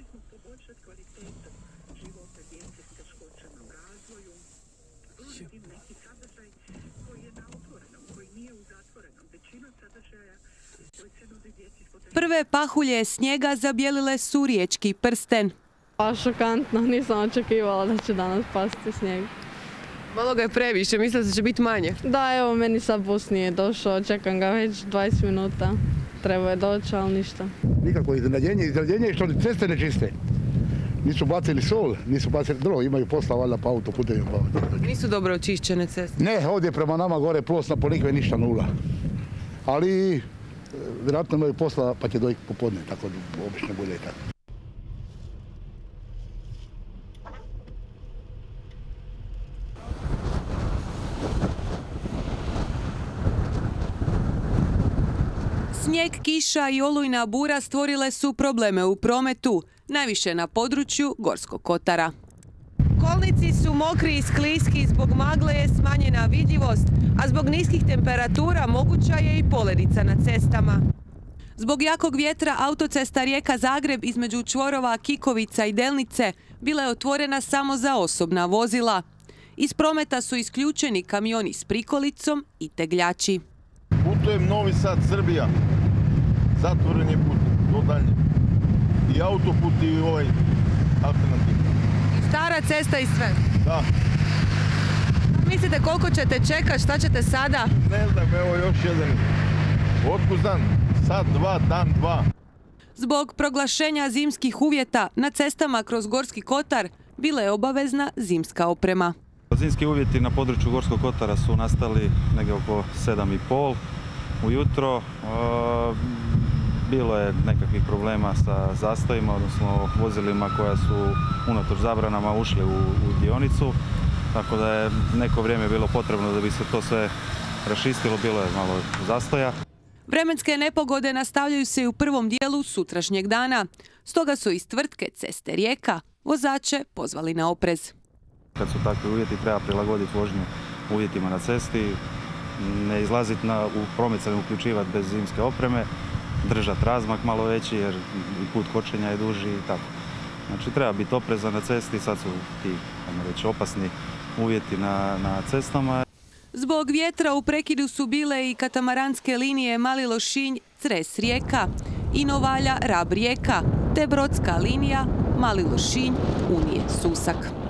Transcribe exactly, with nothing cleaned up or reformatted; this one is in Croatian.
bitno poboljšati kvalitetu života djece s teškoćama u razvoju, pružiti im neki sadržaj koji je na otvorenom, koji nije u zatvorenom. Većina sadržaja koji se nudi djeci s poteškoćama. Prve pahulje snijega zabijelile su riječki prsten. Pa šokantno, nisam očekivala da će danas pasti snijeg. Malo ga je previše, mislila da će biti manje. Da, evo, meni sad bus nije došao, čekam ga već dvadeset minuta. Treba je doći, ali ništa. Nikako iznenađenje, iznenađenje je što ceste ne čiste. Nisu bacili sol, nisu bacili drvo, imaju posla valjda pa autoputovima. Nisu dobro očišćene ceste? Ne, ovdje prema nama gore Plosna, Ponikve, ništa nula. Ali vjerojatno imaju posla pa će dojiti popodne, tako obično bude i tako. Snijeg, kiša i olujna bura stvorile su probleme u prometu, najviše na području Gorskog kotara. Kolnici su mokri i skliski, zbog magle je smanjena vidljivost, a zbog niskih temperatura moguća je i poledica na cestama. Zbog jakog vjetra autocesta Rijeka-Zagreb između čvorova Kikovica i Delnice bila je otvorena samo za osobna vozila. Iz prometa su isključeni kamioni s prikolicom i tegljači. Putujem Novi Sad, Srbija. Zatvoren je put do daljnje. I autoput i ovaj alternativni. I stara cesta i sve? Da. Mislite koliko ćete čekati, šta ćete sada? Ne znam, evo još jedan. Otkud znam? Sad dva, dan dva. Zbog proglašenja zimskih uvjeta na cestama kroz Gorski kotar bila je obavezna zimska oprema. Zimski uvjeti na području Gorskog kotara su nastali negdje oko sedam i pol ujutro. Bilo je nekakvih problema sa zastojima, odnosno vozilima koja su unatoč zabranama ušli u, u dionicu. Tako da je neko vrijeme bilo potrebno da bi se to sve raščistilo, bilo je malo zastoja. Vremenske nepogode nastavljaju se i u prvom dijelu sutrašnjeg dana. Stoga su iz tvrtke Ceste Rijeka vozače pozvali na oprez. Kad su takvi uvjeti, treba prilagoditi vožnju uvjetima na cesti, ne izlaziti na, u promet se ne uključivati bez zimske opreme, držati razmak malo veći jer i put kočenja je duži i tako. Znači treba biti oprezan na cesti, sad su ti reći, opasni uvjeti na, na cestama. Zbog vjetra u prekidu su bile i katamaranske linije Mali Lošinj, Cres Rijeka i Novalja Rab Rijeka, te brodska linija Mali Lošinj, Unije Susak.